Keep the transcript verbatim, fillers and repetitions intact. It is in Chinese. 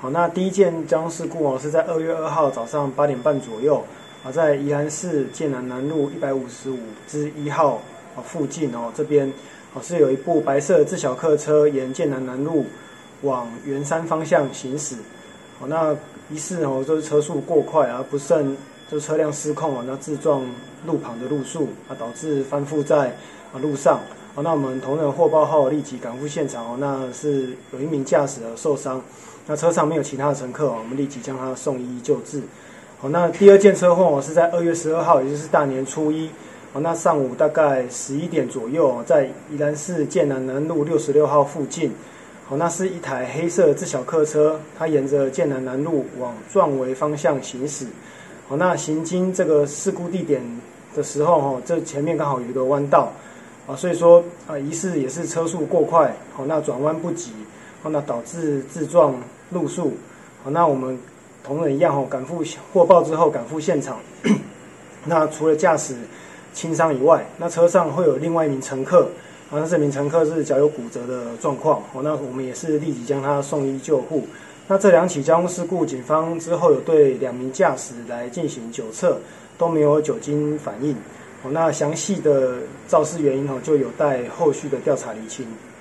好，那第一件交通事故哦，是在二月二号早上八点半左右啊，在宜兰市剑南南路一百五十五之一号啊附近哦，这边哦是有一部白色自小客车沿剑南南路往圆山方向行驶，哦，那疑似哦就是车速过快而不慎就车辆失控哦，那自撞路旁的路树啊，导致翻覆在啊路上。哦，那我们同仁获报后立即赶赴现场哦，那是有一名驾驶而受伤，那车上没有其他的乘客哦，我们立即将他送医救治。好，那第二件车祸哦是在二月十二号，也就是大年初一，哦，那上午大概十一点左右，在宜兰市剑南南路六十六号附近，好，那是一台黑色自小客车，它沿着剑南南路往壮围方向行驶。好，那行经这个事故地点的时候，哦，这前面刚好有一个弯道。啊，所以说啊，疑似也是车速过快，好，那转弯不及，好，那导致自撞路树，好，那我们同仁一样哦，赶赴获报之后赶赴现场。那除了驾驶轻伤以外，那车上会有另外一名乘客，啊，那这名乘客是脚有骨折的状况，哦，那我们也是立即将他送医救护。那这两起交通事故，警方之后有对两名驾驶来进行酒测，都没有酒精反应。那详细的肇事原因就有待后续的调查厘清。